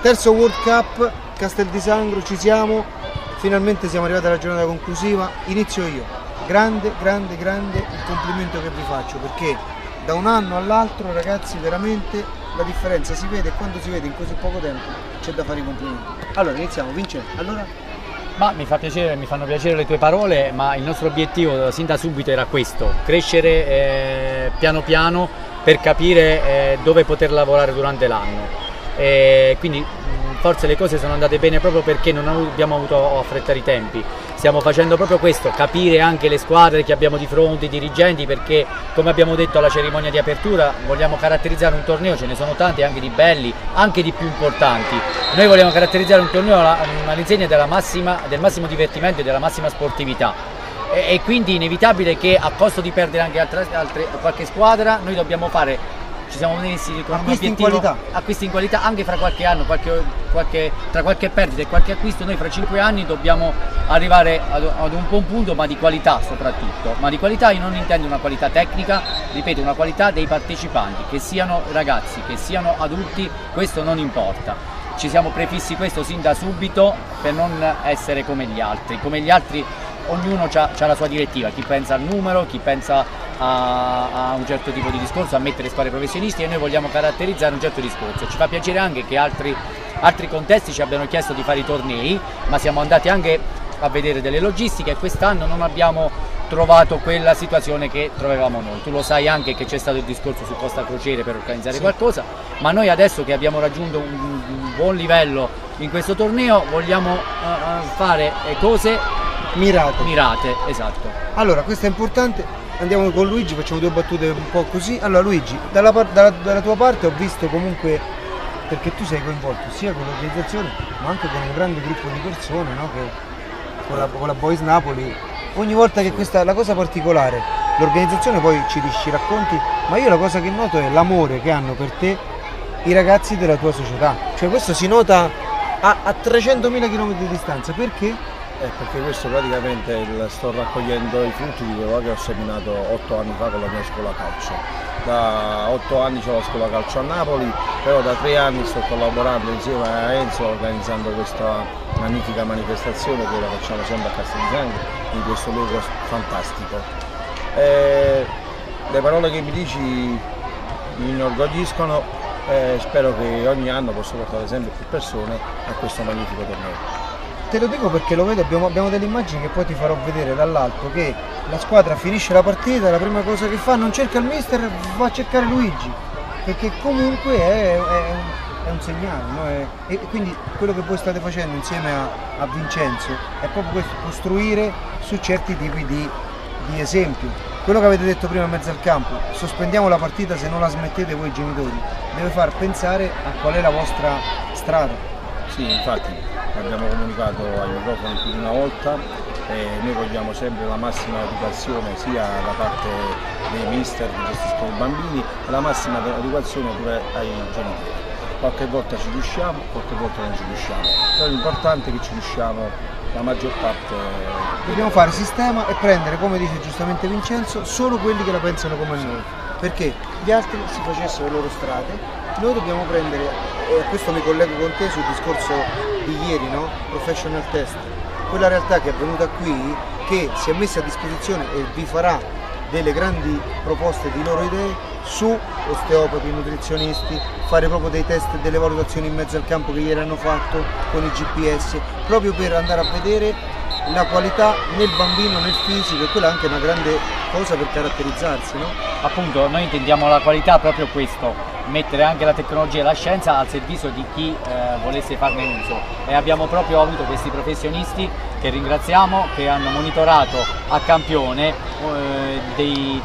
Terzo World Cup, Castel di Sangro, ci siamo, finalmente siamo arrivati alla giornata conclusiva. Inizio io, grande il complimento che vi faccio, perché da un anno all'altro, ragazzi, veramente la differenza si vede, e quando si vede in così poco tempo c'è da fare i complimenti. Allora iniziamo, Vincenzo, allora? Ma mi fanno piacere le tue parole, ma il nostro obiettivo sin da subito era questo: crescere piano piano per capire dove poter lavorare durante l'anno. Quindi forse le cose sono andate bene proprio perché non abbiamo avuto affrettare i tempi. Stiamo facendo proprio questo, capire anche le squadre che abbiamo di fronte, i dirigenti, perché come abbiamo detto alla cerimonia di apertura vogliamo caratterizzare un torneo, ce ne sono tanti anche di belli, anche di più importanti. Noi vogliamo caratterizzare un torneo all'insegna del massimo divertimento e della massima sportività. E quindi inevitabile che a costo di perdere anche qualche squadra noi dobbiamo fare. Ci siamo messi con acquisti un obiettivo, acquisti in qualità, anche fra qualche anno, tra qualche perdita e qualche acquisto, noi fra 5 anni dobbiamo arrivare ad un buon punto, ma di qualità soprattutto. Ma di qualità io non intendo una qualità tecnica, ripeto, una qualità dei partecipanti, che siano ragazzi, che siano adulti, questo non importa. Ci siamo prefissi questo sin da subito per non essere come gli altri. Come gli altri ognuno ha la sua direttiva, chi pensa al numero, chi pensa a un certo tipo di discorso, a mettere squadre professionisti, e noi vogliamo caratterizzare un certo discorso. Ci fa piacere anche che altri contesti ci abbiano chiesto di fare i tornei, ma siamo andati anche a vedere delle logistiche e quest'anno non abbiamo trovato quella situazione che trovavamo noi. Tu lo sai anche che c'è stato il discorso su Costa Crociere per organizzare qualcosa, ma noi adesso che abbiamo raggiunto un buon livello in questo torneo vogliamo fare cose mirate, esatto. Allora, questo è importante. Andiamo con Luigi, facciamo due battute un po' così. Allora Luigi, dalla tua parte ho visto comunque, perché tu sei coinvolto sia con l'organizzazione ma anche con un grande gruppo di persone, no? Che con la Boys Napoli, ogni volta che la cosa particolare, l'organizzazione poi ci racconti, ma io la cosa che noto è l'amore che hanno per te i ragazzi della tua società, cioè questo si nota a 300.000 km di distanza. Perché? Perché questo praticamente sto raccogliendo i frutti di quello che ho seminato 8 anni fa con la mia scuola calcio. Da 8 anni c'ho la scuola calcio a Napoli, però da 3 anni sto collaborando insieme a Enzo organizzando questa magnifica manifestazione che la facciamo sempre a Castel di Sangro, in questo luogo fantastico. Le parole che mi dici mi inorgogliscono e spero che ogni anno possa portare sempre più persone a questo magnifico torneo. Te lo dico perché lo vedo, abbiamo delle immagini che poi ti farò vedere dall'alto, che la squadra finisce la partita, la prima cosa che fa non cerca il mister, va a cercare Luigi, perché comunque è un segnale, no? E quindi quello che voi state facendo insieme a Vincenzo è proprio questo, costruire su certi tipi di esempi. Quello che avete detto prima in mezzo al campo, sospendiamo la partita se non la smettete voi genitori, deve far pensare a qual è la vostra strada. Sì, infatti abbiamo comunicato ai microfoni più di una volta e noi vogliamo sempre la massima educazione sia da parte dei mister che gestiscono i bambini e la massima educazione pure ai genitori. Qualche volta ci riusciamo, qualche volta non ci riusciamo, però l'importante è che ci riusciamo la maggior parte. Dobbiamo fare sistema e prendere, come dice giustamente Vincenzo, solo quelli che la pensano come noi, perché gli altri si facessero le loro strade. Noi dobbiamo prendere, e questo mi collego con te sul discorso di ieri, no? Professional test, quella realtà che è venuta qui, che si è messa a disposizione e vi farà delle grandi proposte di loro idee su osteopati, nutrizionisti, fare proprio dei test, delle valutazioni in mezzo al campo che ieri hanno fatto con i GPS, proprio per andare a vedere la qualità nel bambino, nel fisico, e quella è anche una grande cosa per caratterizzarsi, no? Appunto, noi intendiamo la qualità proprio questo, mettere anche la tecnologia e la scienza al servizio di chi volesse farne uso, e abbiamo proprio avuto questi professionisti che ringraziamo, che hanno monitorato a campione dei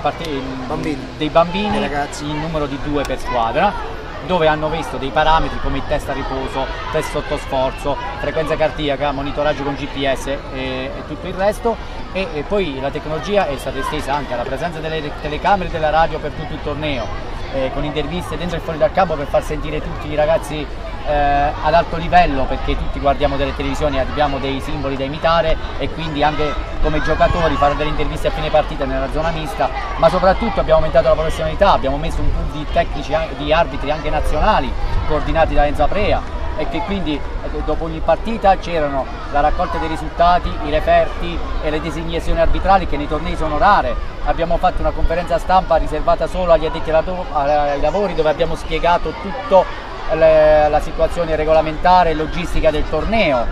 bambini, ragazzi, in numero di 2 per squadra, dove hanno visto dei parametri come il test a riposo, test sotto sforzo, frequenza cardiaca, monitoraggio con GPS e tutto il resto, e poi la tecnologia è stata estesa anche alla presenza delle telecamere e della radio per tutto il torneo, con interviste dentro e fuori dal campo per far sentire tutti i ragazzi ad alto livello, perché tutti guardiamo delle televisioni, abbiamo dei simboli da imitare, e quindi anche come giocatori fare delle interviste a fine partita nella zona mista, ma soprattutto abbiamo aumentato la professionalità, abbiamo messo un pool di tecnici, di arbitri anche nazionali coordinati da Enzo Aprea, e che quindi dopo ogni partita c'erano la raccolta dei risultati, i referti e le designazioni arbitrali che nei tornei sono rare. Abbiamo fatto una conferenza stampa riservata solo agli addetti ai lavori, dove abbiamo spiegato tutto la situazione regolamentare e logistica del torneo.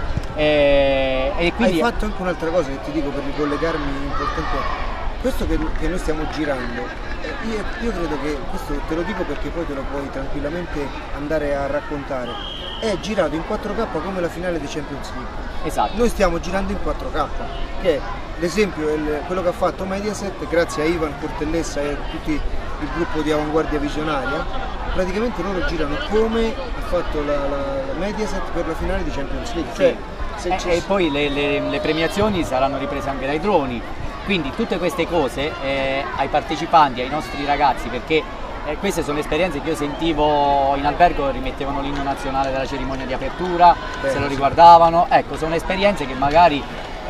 E quindi... Hai fatto anche un'altra cosa che ti dico per ricollegarmi, importante. Questo che noi stiamo girando, io credo che, questo te lo dico perché poi te lo puoi tranquillamente andare a raccontare, è girato in 4K come la finale di Champions League. Esatto. Noi stiamo girando in 4K, che è l'esempio, quello che ha fatto Mediaset, grazie a Ivan Cortellessa e a tutti il gruppo di Avanguardia Visionaria. Praticamente loro girano come ha fatto la Mediaset per la finale di Champions League. Cioè, e poi le premiazioni saranno riprese anche dai droni. Quindi tutte queste cose ai partecipanti, ai nostri ragazzi, perché queste sono esperienze che io sentivo in albergo, rimettevano l'inno nazionale della cerimonia di apertura, se lo riguardavano, ecco, sono esperienze che magari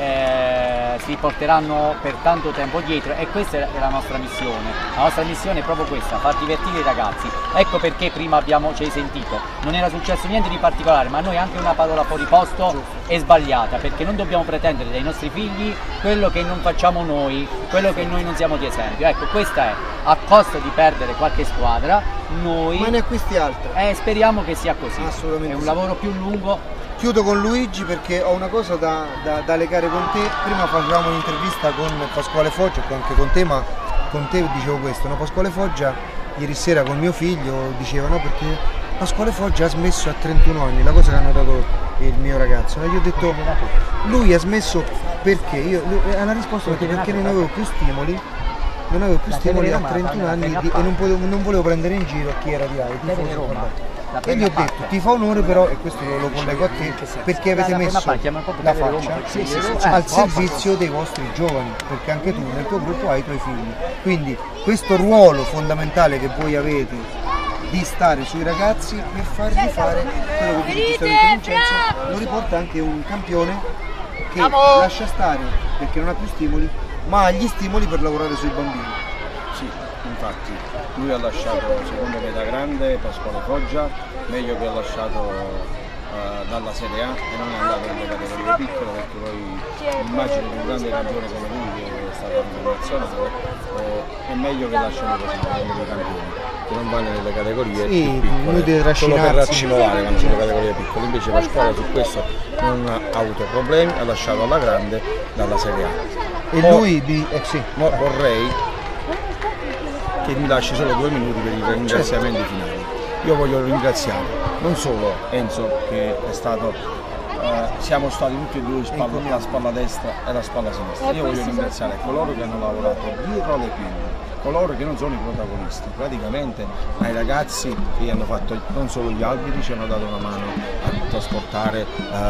si porteranno per tanto tempo dietro, e questa è la nostra missione. La nostra missione è proprio questa, far divertire i ragazzi. Ecco perché prima ci hai sentito, non era successo niente di particolare, ma noi anche una parola fuori posto è sbagliata, perché non dobbiamo pretendere dai nostri figli quello che non facciamo noi, quello che noi non siamo di esempio. Ecco, questa è, a costo di perdere qualche squadra, noi... Ma ne acquisti altre. Speriamo che sia così. Assolutamente. È un lavoro più lungo. Chiudo con Luigi perché ho una cosa da legare con te. Prima facevamo un'intervista con Pasquale Foggia, anche con te, ma con te dicevo questo, no? Pasquale Foggia ieri sera con mio figlio diceva no, perché Pasquale Foggia ha smesso a 31 anni, la cosa che ha notato il mio ragazzo. E io ho detto, lui ha smesso perché? Alla risposta perché non avevo più stimoli. Non avevo più stimoli a 31 anni e non volevo prendere in giro chi era di là. E gli ho detto, ti fa onore però, e questo lo collego a te, perché avete messo la faccia al servizio dei vostri giovani, perché anche tu nel tuo gruppo hai i tuoi figli. Quindi questo ruolo fondamentale che voi avete di stare sui ragazzi e fargli fare quello che dice giustamente Vincenzo, lo riporta anche un campione che lascia stare perché non ha più stimoli, ma ha gli stimoli per lavorare sui bambini. Sì, infatti lui ha lasciato, secondo me, da grande Pasquale Foggia, meglio che ha lasciato dalla Serie A e non è andato nelle categorie piccole, perché poi immagino che un grande campione come lui, che è stato internazionale, è meglio che lasciano così dei campioni, che non vanno nelle categorie piccole, solo per raccimolare quando sono categorie piccole. Invece Pasquale su questo non ha avuto problemi, ha lasciato alla grande dalla Serie A. E lui vorrei che mi lasci solo 2 minuti per i ringraziamenti finali. Io voglio ringraziare non solo Enzo, che è stato, siamo stati tutti e due la spalla destra e la spalla sinistra. Io voglio ringraziare coloro che hanno lavorato dietro le quinte, coloro che non sono i protagonisti, praticamente ai ragazzi che hanno fatto, non solo gli arbitri, ci hanno dato una mano a trasportare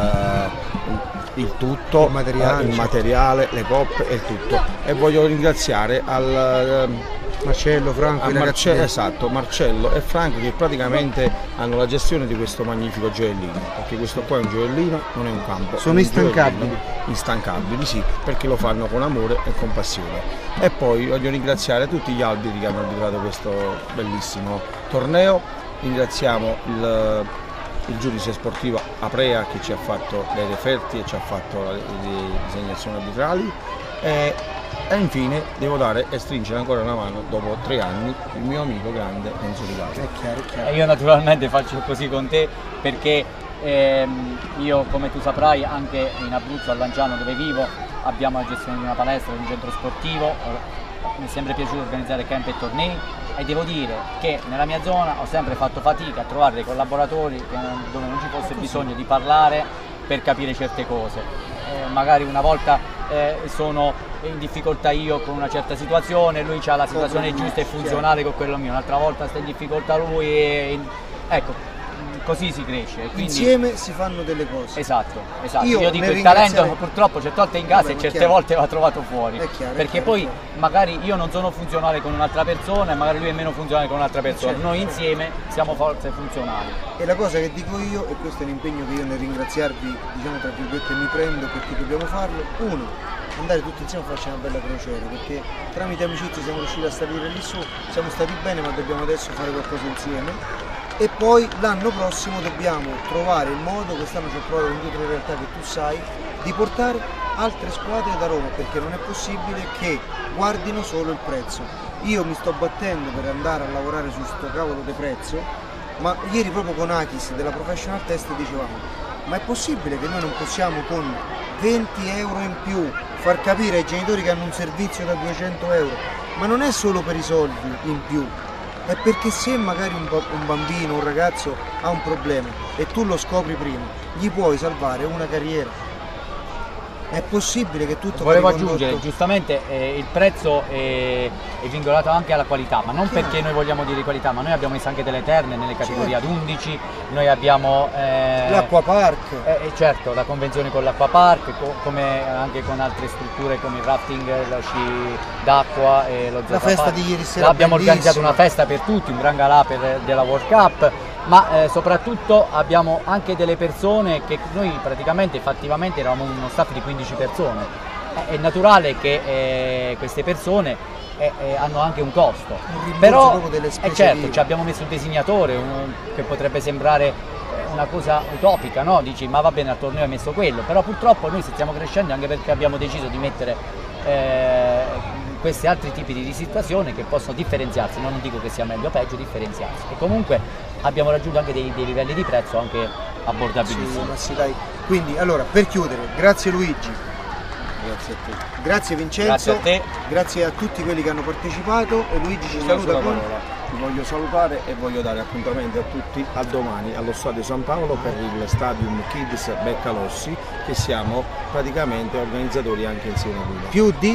il tutto, il materiale, le coppe e il tutto. E voglio ringraziare Marcello, Franco, Marcello e Franco, che praticamente hanno la gestione di questo magnifico gioiellino, perché questo qua è un gioiellino, non è un campo. Sono instancabili. Instancabili, sì, perché lo fanno con amore e con passione. E poi voglio ringraziare tutti gli arbitri che hanno arbitrato questo bellissimo torneo. Ringraziamo il giudice sportivo Aprea, che ci ha fatto dei referti e ci ha fatto le disegnazioni arbitrali. E infine devo dare e stringere ancora una mano, dopo 3 anni, il mio amico grande Enzo Di Carlo. È chiaro. E io naturalmente faccio così con te, perché io, come tu saprai, anche in Abruzzo, a Lanciano, dove vivo, abbiamo la gestione di una palestra, di un centro sportivo. Mi è sempre piaciuto organizzare camp e tornei, e devo dire che nella mia zona ho sempre fatto fatica a trovare dei collaboratori dove non ci fosse bisogno di parlare per capire certe cose. Magari una volta sono in difficoltà io con una certa situazione, lui ha la situazione giusta e funzionale con quello mio, un'altra volta sta in difficoltà lui ecco, così si cresce. Quindi... Insieme si fanno delle cose. Esatto. Io dico, il talento purtroppo certe volte in casa e certe volte va trovato fuori. Perché poi magari io non sono funzionale con un'altra persona e magari lui è meno funzionale con un'altra persona. Noi insieme siamo forze funzionali. E la cosa che dico io, e questo è l'impegno che io nel ringraziarvi, diciamo tra virgolette, mi prendo, perché dobbiamo farlo, uno, andare tutti insieme a farci una bella crociera, perché tramite amicizia siamo riusciti a salire lì su, siamo stati bene, ma dobbiamo adesso fare qualcosa insieme. e poi l'anno prossimo dobbiamo trovare il modo, quest'anno ci ho provato con 2 o 3 realtà che tu sai, di portare altre squadre da Roma, perché non è possibile che guardino solo il prezzo. Io mi sto battendo per andare a lavorare su sto cavolo di prezzo, ma ieri proprio con Akis della Professional Test dicevamo: ma è possibile che noi non possiamo con 20 euro in più far capire ai genitori che hanno un servizio da 200 euro? Ma non è solo per i soldi in più, è perché se magari un bambino, un ragazzo ha un problema e tu lo scopri prima, gli puoi salvare una carriera. È possibile che tutto volevo va ricondotto... aggiungere, giustamente il prezzo è vincolato anche alla qualità, ma non perché noi vogliamo dire qualità, ma noi abbiamo messo anche delle terne nelle categorie ad 11, noi abbiamo l'Acquapark, certo, la convenzione con l'Acquapark, come anche con altre strutture come il rafting, lo sci d'acqua e lo la festa di ieri sera. Abbiamo organizzato una festa per tutti, un gran galà della World Cup, ma soprattutto abbiamo anche delle persone che noi praticamente fattivamente eravamo uno staff di 15 persone. È naturale che queste persone hanno anche un costo, però certo ci abbiamo messo un disegnatore che potrebbe sembrare una cosa utopica, no? Dici ma va bene, al torneo hai messo quello, però purtroppo noi stiamo crescendo anche perché abbiamo deciso di mettere questi altri tipi di situazioni che possono differenziarsi, non dico che sia meglio o peggio, differenziarsi, e comunque abbiamo raggiunto anche dei livelli di prezzo anche abbordabilissimi. Sì, dai. Quindi allora, per chiudere, grazie Luigi, Grazie a te. grazie Vincenzo, Grazie a te. grazie a tutti quelli che hanno partecipato, e Luigi ci saluta con... Ti voglio salutare e voglio dare appuntamento a tutti a domani allo Stadio San Paolo per il Stadium Kids Beccalossi, che siamo praticamente organizzatori anche insieme a lui. Più di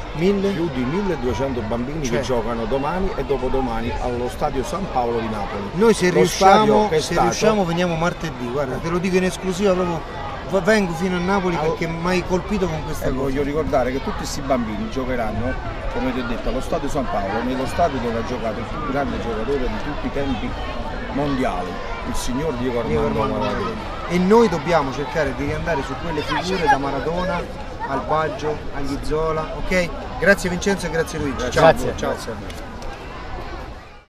1200 bambini che giocano domani e dopodomani allo Stadio San Paolo di Napoli. Noi se Lo stadio riusciamo veniamo martedì, guarda, te lo dico in esclusiva, proprio vengo fino a Napoli perché mi hai colpito con questa cosa. Voglio ricordare che tutti questi bambini giocheranno, come ti ho detto, allo Stadio San Paolo, nello stadio dove ha giocato il più grande giocatore di tutti i tempi mondiali, il signor Diego Armando Maradona. E noi dobbiamo cercare di riandare su quelle figure da Maradona al Baggio, agli Zola, ok? Grazie Vincenzo e grazie Luigi. Grazie. Ciao.